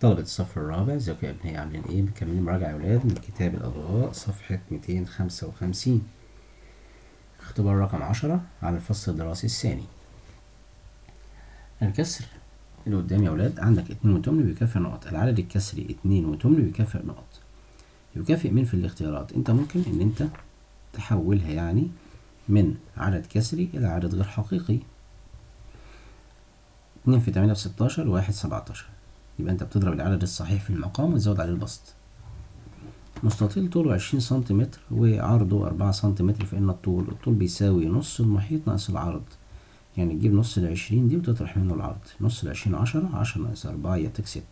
طلبة الصف الرابع، ازيكم يا ابنائي عاملين ايه؟ مكملين مراجعة يا ولاد من كتاب الأضواء صفحة 255. اختبار رقم 10 على الفصل الدراسي الثاني. الكسر اللي قدام يا ولاد عندك 2 وتمن بيكافئ نقط، العدد الكسري 2 وتمن بيكافئ نقط. يكافئ مين في الاختيارات؟ انت ممكن ان انت تحولها يعني من عدد كسري إلى عدد غير حقيقي. 2 في 8 ب16 و1 17، يبقى انت بتضرب العدد الصحيح في المقام وتزود عليه البسط. مستطيل طوله 20 سنتيمتر وعرضه 4 سنتيمتر، فإن الطول بيساوي نص المحيط ناقص العرض. يعني تجيب نص ال20 دي وتطرح منه العرض. نص ال20 10 ناقص 4 يعطيك 6.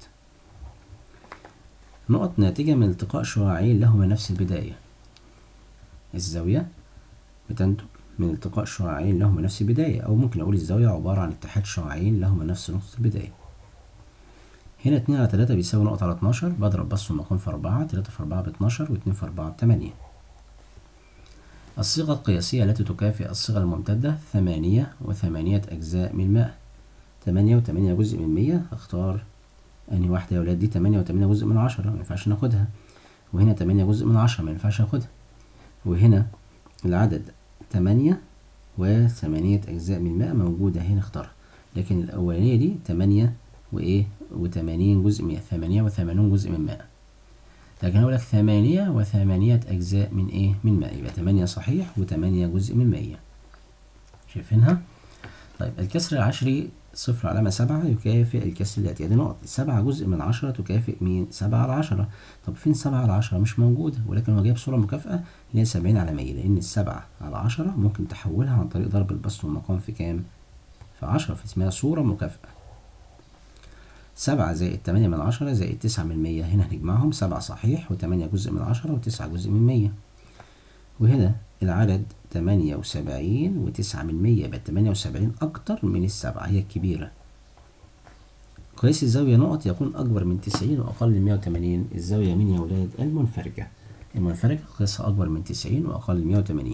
نقط ناتجة من التقاء شعاعين لهما نفس البداية. الزاوية بتنتج من التقاء شعاعين لهما نفس البداية، أو ممكن أقول الزاوية عبارة عن اتحاد شعاعين لهما نفس نقطة البداية. هنا 2 على 3 بيساوي نقطة على 12، بضرب بس المقام في 4، 3 في 4 ب12 و2 في 4 ب8. الصيغة القياسية التي تكافئ الصيغة الممتدة 8 و8 أجزاء من 100. 8 و8 جزء من 100، اختار أنهي واحدة يا ولاد؟ دي 8 و8 جزء من 10، مينفعش ناخدها. وهنا 8 جزء من 10، مينفعش اخدها. وهنا العدد 8 و8 أجزاء من 100 موجودة هنا، اختارها. لكن الأولانية دي 8 وإيه و80 جزء من 100، 88 جزء من 100. لكن هقول لك 8 و8 أجزاء من إيه؟ من 100، يبقى 8 صحيح و8 جزء من 100. شايفينها؟ طيب الكسر العشري 0 علامة 7 يكافئ الكسر الآتي. دي نقط. 7 جزء من 10 تكافئ مين؟ 7 على 10. طب فين 7 على 10؟ مش موجودة، ولكن هو جايب صورة مكافأة اللي هي 70 على 100، لأن 7 على 10 ممكن تحولها عن طريق ضرب البسط والمقام في كام؟ في 10، فاسمها صورة مكافأة. 7 زائد 8 من 10 زائد 9 من 100، هنا هنجمعهم. 7 صحيح و8 جزء من 10 و9 جزء من 100. وهنا العدد 78 و9 من 100، يبقى 78 أكتر من السبعة، هي الكبيرة. قياس الزاوية نقط يكون أكبر من 90 وأقل من 180. الزاوية مين يا ولاد؟ المنفرجة. المنفرجة قياسها أكبر من 90 وأقل من 180.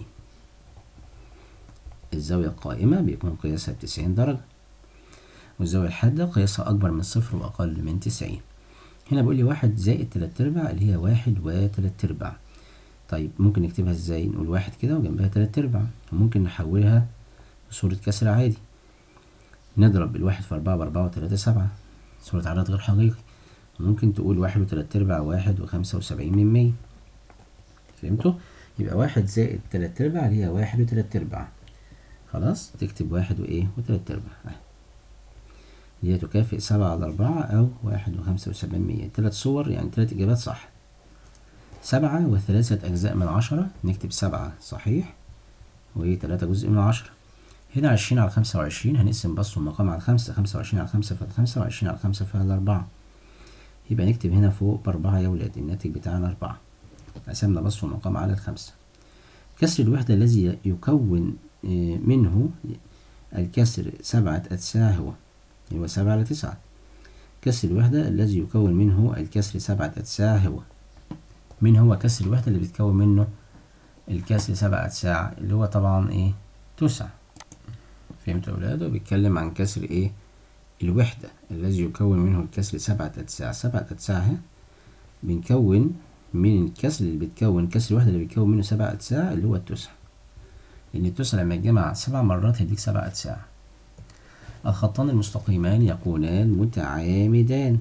الزاوية القائمة بيكون قياسها ب90 درجة. والزاوية الحادة قياسها أكبر من 0 وأقل من 90. هنا بيقول لي 1 زائد 3/4 اللي هي 1 و3/4. طيب ممكن نكتبها ازاي؟ نقول 1 كده وجنبها 3/4، وممكن نحولها لصورة كسر عادي. نضرب ال1 في 4 ب4 و3 7، صورة عدد غير حقيقي. ممكن تقول 1 و3/4 1 و75 من 100. فهمتوا؟ يبقى 1 زائد 3/4 اللي هي 1 و3/4. خلاص تكتب 1 وإيه و3/4 اللي هي تكافئ 7 على 4 أو 1 و75 من 100. 3 صور يعني 3 إجابات صح. 7 و3 أجزاء من 10، نكتب 7 صحيح و3 جزء من 10. هنا 20 على 25 هنقسم بسط المقام على 5، 25 على 5 فعلى 5 و20 على 5 فعلى 4. يبقى نكتب هنا فوق ب4 يا ولاد، الناتج بتاعنا 4. قسمنا بسط المقام على 5. كسر الوحدة الذي يكون منه الكسر 7 أتساع هو 7 على 9. كسر الوحدة الذي يكون منه الكسر 7 أتساع هو. مين هو كسر الوحدة اللي بتكون منه الكسر 7 أتساع؟ اللي هو طبعا ايه؟ 9. فهمتوا يا ولاد؟ بيتكلم عن كسر ايه؟ الوحدة الذي يكون منه الكسر 7 أتساع. 7 أتساع بنكون من الكسر اللي بتكون كسر الوحدة اللي بيتكون منه 7 أتساع اللي هو 9، لأن 9 لما يتجمع 7 مرات هيديك 7 أتساع. الخطان المستقيمان يكونان متعامدان.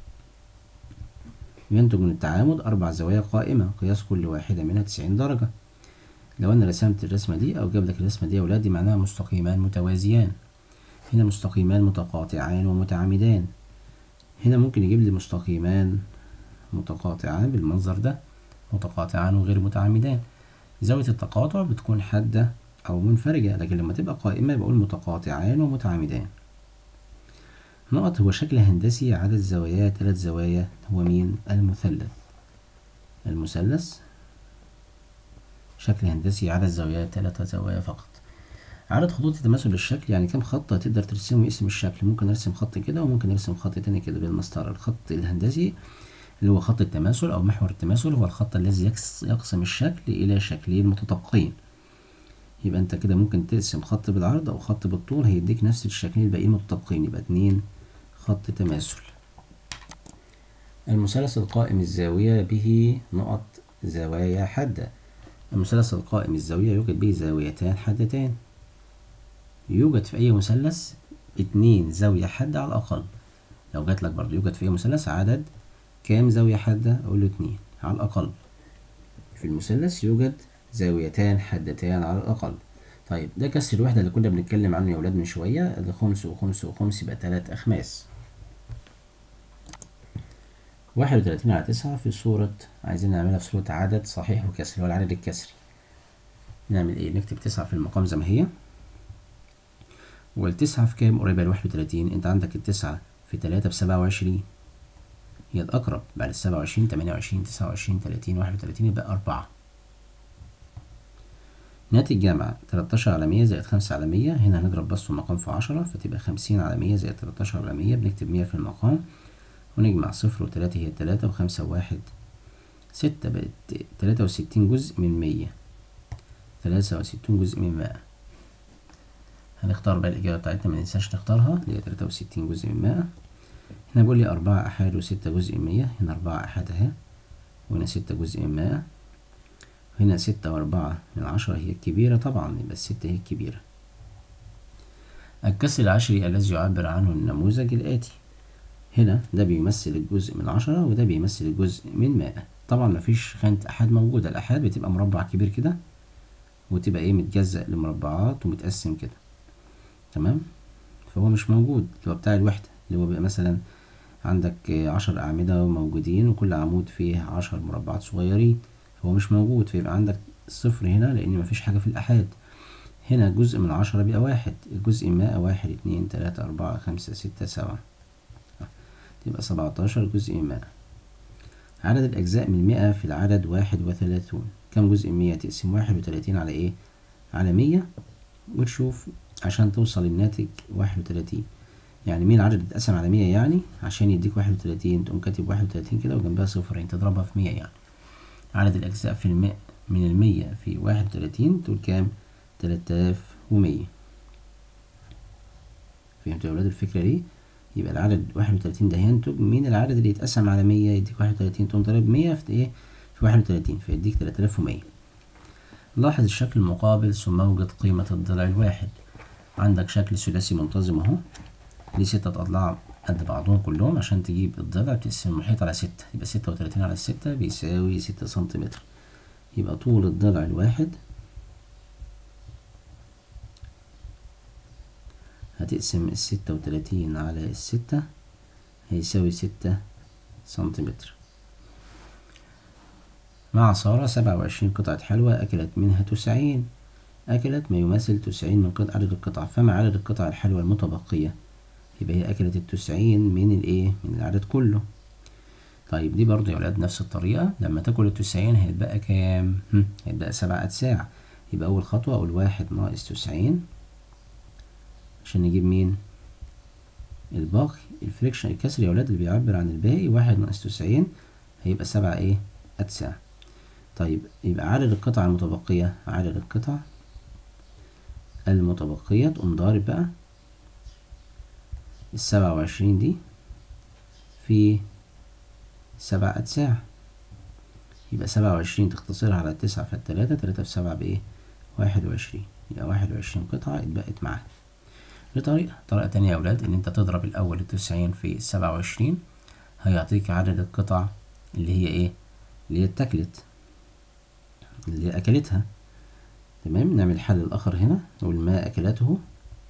ينتج من التعامد 4 زوايا قائمة، قياس كل واحدة منها 90 درجة. لو أنا رسمت الرسمة دي أو جاب لك الرسمة دي يا ولاد، دي معناها مستقيمان متوازيان. هنا مستقيمان متقاطعان ومتعامدان. هنا ممكن يجيب لي مستقيمان متقاطعان بالمنظر ده، متقاطعان وغير متعامدان. زاوية التقاطع بتكون حادة أو منفرجة، لكن لما تبقى قائمة بقول متقاطعان ومتعامدان. نقط هو شكل هندسي عدد زواياه 3 زوايا، هو مين؟ المثلث. المثلث شكل هندسي عدد زواياه 3 زوايا فقط. عدد خطوط التماثل للشكل يعني كم خط تقدر ترسمه ويقسم الشكل. ممكن ارسم خط كده وممكن ارسم خط تاني كده بالمسطرة. الخط الهندسي اللي هو خط التماثل أو محور التماثل هو الخط الذي يقسم الشكل إلى شكلين متطابقين. يبقى أنت كده ممكن ترسم خط بالعرض أو خط بالطول، هيديك نفس الشكلين الباقيين متطابقين، يبقى 2 خط تماثل. المثلث القائم الزاوية به نقط زوايا حادة. المثلث القائم الزاوية يوجد به زاويتان حادتان. يوجد في أي مثلث 2 زاوية حادة على الأقل. لو جات لك برضو يوجد في أي مثلث عدد كام زاوية حادة، أقول له 2 على الأقل. في المثلث يوجد زاويتان حادتان على الأقل. طيب ده كسر الوحدة اللي كنا بنتكلم عنه يا ولاد من شوية، ده خمس وخمس وخمس يبقى 3 أخماس. 31 على 9 في صورة، عايزين نعملها في صورة عدد صحيح وكسر، هو العدد الكسري. نعمل ايه؟ نكتب 9 في المقام زي ما هي، والتسعة في كام؟ قريبة ل 31. انت عندك التسعة في 3 ب27، هي الأقرب بعد ال27 28 29 30 31 يبقى 4. ناتج جمع 13 على 100 زائد 5 على 100، هنا هنضرب بس المقام في 10 فتبقى 50 على 100 زائد 13 على 100، بنكتب 100 في المقام ونجمع 0 و3 هي 3 و5 و1 6، بقت 63 جزء من 100. 63 جزء من 100. هنختار بقى الإجابة بتاعتنا، مننساش نختارها اللي هي 63 جزء من 100. هنا بيقول لي 4 أحاد و6 جزء من 100، هنا 4 أحاد أهي، وهنا 6 جزء من 100، هنا 6 و4 من 10 هي الكبيرة طبعا، يبقى ال6 هي الكبيرة. الكسر العشري الذي يعبر عنه النموذج الآتي. هنا ده بيمثل الجزء من 10 وده بيمثل الجزء من 100. طبعا مفيش خانة أحاد موجودة، الأحاد بتبقى مربع كبير كده وتبقى ايه متجزأ لمربعات ومتقسم كده، تمام؟ فهو مش موجود اللي هو بتاع الوحدة، اللي هو بيبقى مثلا عندك 10 أعمدة موجودين وكل عمود فيه 10 مربعات صغيرين، فهو مش موجود، فيبقى عندك صفر هنا لأن مفيش حاجة في الأحاد. هنا جزء من 10 بيبقى 1، الجزء من 100 1 2 3 4 5 6 7، تبقى 17 جزء من 100. عدد الأجزاء من 100 في العدد 31. كم جزء من 100؟ تقسم 31 على ايه؟ على 100 وتشوف عشان توصل للناتج 31. يعني مين العدد اللي اتقسم على 100 يعني عشان يديك 31 تقوم كاتب 31 كده وجنبها صفرين تضربها في 100 يعني. عدد الأجزاء في المئة من 100 في 31 تقول كام؟ 3100. فهمتوا يا ولاد الفكرة دي؟ يبقى العدد 31 ده هينتج من العدد اللي يتقسم على 100 يديك 31، تقوم ضارب 100 في ايه؟ في 31 فيديك 3100. لاحظ الشكل المقابل ثم اوجد قيمة الضلع الواحد. عندك شكل ثلاثي منتظم اهو، ليه 6 أضلاع قد بعضهم كلهم، عشان تجيب الضلع بتقسم المحيط على 6، يبقى 36 على 6 بيساوي 6 سنتيمتر. يبقى طول الضلع الواحد هتقسم 36 على 6 هيساوي 6 سنتيمتر. مع سارة 27 قطعة حلوى أكلت منها 90، أكلت ما يمثل 90 من عدد القطع، فما عدد القطع الحلوى المتبقية؟ يبقى هي أكلت 90 من الإيه؟ من العدد كله. طيب دي برضه يا ولاد نفس الطريقة، لما تاكل 90 هيتبقى كام؟ هيتبقى 7 أجزاء. يبقى أول خطوة أقول 1 ناقص 90 عشان نجيب مين؟ الباقي. الفريكشن الكسر يا ولاد اللي بيعبر عن الباقي، 1 ناقص 90 هيبقى 7 إيه؟ أجزاء. طيب يبقى عدد القطع المتبقية، عدد القطع المتبقية تقوم ضارب بقى 27 دي في 7 أجزاء، يبقى 27 تختصرها على 9 في 3، 3 في 7 بإيه؟ 21. يبقى 21 قطعة اتبقت معاها. طريقة تانية يا أولاد إن أنت تضرب الأول 90 في 27 هيعطيك عدد القطع اللي هي إيه؟ اللي هي اتاكلت، اللي هي أكلتها. تمام. نعمل الحل الآخر هنا، نقول ما أكلته.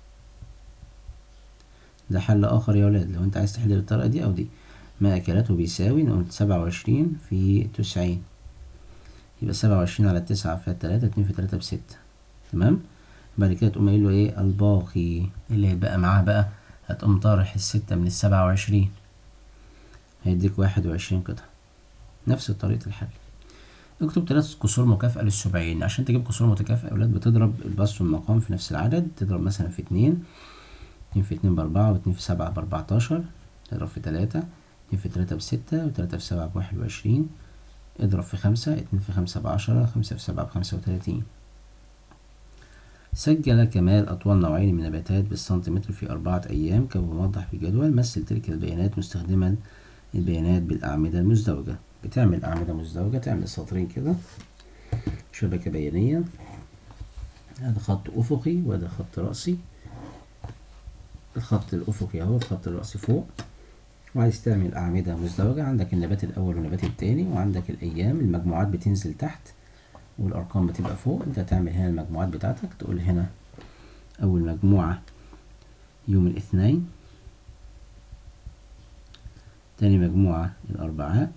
ده حل آخر يا ولاد لو أنت عايز تحل بالطريقة دي أو دي. ما أكلته بيساوي، نقول 27 في 90، يبقى 27 على 9 في 3، 2 في 3 ب6. تمام. بعد كده تقوم قايل له إيه؟ الباقي اللي هيتبقى معاه بقى، هتقوم طارح ال6 من ال27 هيديك 21 قطعة. نفس طريقة الحل. اكتب 3 كسور مكافئة للسبعين. عشان تجيب كسور متكافئة يا ولاد بتضرب البسط والمقام في نفس العدد، تضرب مثلا في 2 في 2 ب4 و2 في 7 ب14، تضرب في 3 2 في 3 ب6 و3 في 7 ب21، اضرب في 5 2 في 5 ب10 5 في 7 ب35. سجل كمال أطوال نوعين من النباتات بالسنتيمتر في 4 أيام كما موضح في الجدول. مثل تلك البيانات مستخدما البيانات بالأعمدة المزدوجة. بتعمل أعمدة مزدوجة، تعمل سطرين كده، شبكة بيانية، هذا خط أفقي وهذا خط رأسي. الخط الأفقي أهو، الخط الرأسي فوق. وعايز تعمل أعمدة مزدوجة، عندك النبات الأول والنبات التاني، وعندك الأيام، المجموعات بتنزل تحت والأرقام بتبقى فوق. أنت هتعمل هنا المجموعات بتاعتك، تقول هنا أول مجموعة يوم الاثنين، تاني مجموعة الأربعاء،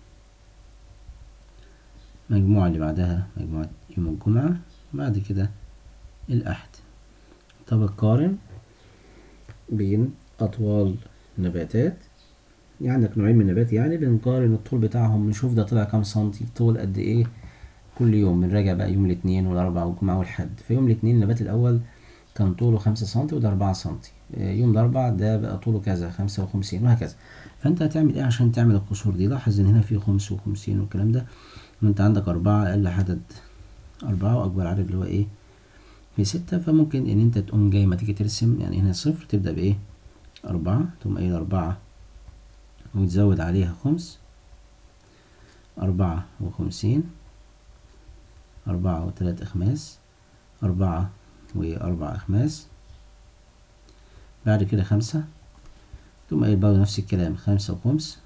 المجموعة اللي بعدها مجموعة يوم الجمعة، بعد كده الأحد. طب قارن بين أطوال النباتات، عندك نوعين من النبات، يعني بنقارن الطول بتاعهم، نشوف ده طلع كام سنتي، طول قد ايه كل يوم. بنراجع بقى يوم الاثنين والأربعاء والجمعة والحد. في يوم الاثنين النبات الأول كان طوله 5 سنتي وده 4 سنتي، يوم الأربعاء ده بقى طوله كذا 55 وهكذا. فأنت هتعمل ايه عشان تعمل القصور دي؟ لاحظ إن هنا في 55 والكلام ده، وأنت عندك 4، أقل عدد 4، وأكبر عدد اللي هو ايه في 6. فممكن إن أنت تقوم جاي ما تيجي ترسم، يعني هنا 0 تبدأ بإيه 4، تقوم قايل 4 وتزود عليها خمس، 54، 4 و3 أخماس، 4 و4 أخماس، بعد كده 5، تقوم قايل برضه نفس الكلام 5 وخمس،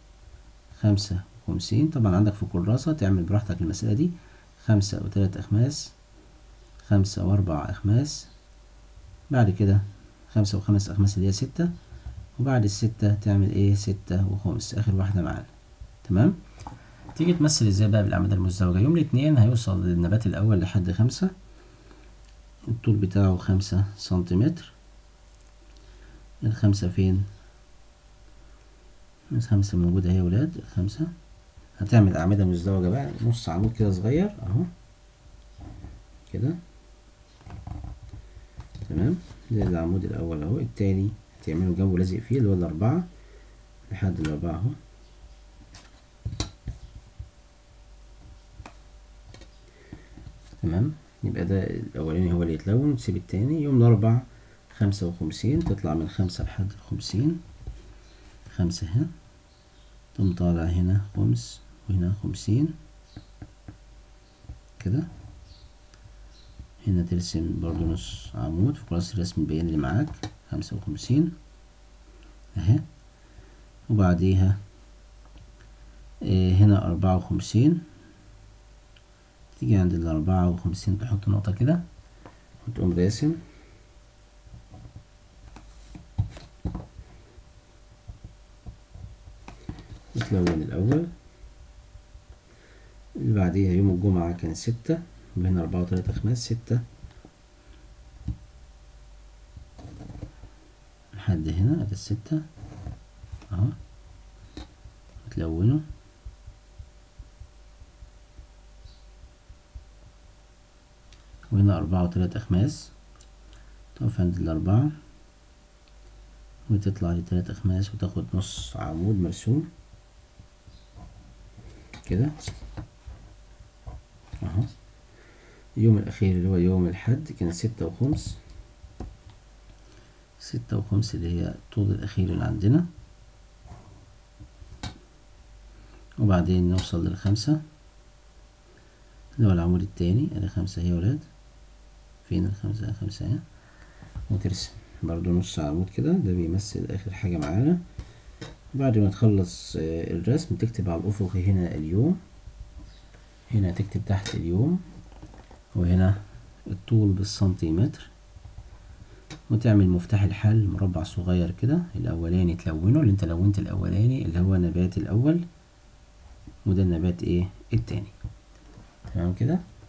55. طبعا عندك في كراسة تعمل براحتك المسألة دي، 5 و3 أخماس، 5 و4 أخماس، بعد كده 5 و5 أخماس اللي هي 6، وبعد ال6 تعمل ايه 6 وخمس، آخر واحدة معانا. تمام. تيجي تمثل ازاي بقى بالأعمدة المزدوجة؟ يوم الاثنين هيوصل للنبات الأول لحد 5، الطول بتاعه 5 سنتيمتر. الخمسة فين؟ الخمسة موجودة اهي يا ولاد، الخمسة. هتعمل أعمدة مزدوجة بقى، نص عمود كده صغير اهو كده، تمام، ده العمود الأول اهو. التاني هتعمله جنبه لازق فيه اللي هو الأربعة، لحد الأربعة اهو. تمام، يبقى ده الأولاني هو اللي يتلون، تسيب التاني. يوم الأربع 55، تطلع من 5 لحد 50، 5 هنا، تقوم طالع هنا خمس وهنا 50 كده. هنا ترسم برضو نص عمود في كراسة الرسم البياني اللي معاك، 55 اهي. وبعديها هنا 54، تيجي عند ال54 تحط نقطة كده وتقوم راسم وتلون الأول. اللي بعديها يوم الجمعة كان 6، وهنا 4 و3 أخماس، 6 لحد هنا، ادي 6 اهو، وتلونه. وهنا 4 و3 أخماس، تقف عند ال4 وتطلع ل3 أخماس وتاخد نص عمود مرسوم كده اهو. اليوم الأخير اللي هو يوم الحد كان 6 وخمس، 6 وخمس اللي هي الطول الأخير اللي عندنا. وبعدين نوصل لل5 اللي هو العمود التاني، ادي 5 اهي يا ولاد. فين ال5؟ 5 اهي. وترسم برضو نص عمود كده، ده بيمثل آخر حاجة معانا. بعد ما تخلص الرسم تكتب على الأفق هنا اليوم، هنا تكتب تحت اليوم، وهنا الطول بالسنتيمتر، وتعمل مفتاح الحل مربع صغير كده. الأولاني تلونه، اللي انت لونت الأولاني اللي هو نبات الأول، وده النبات ايه التاني. تمام كده.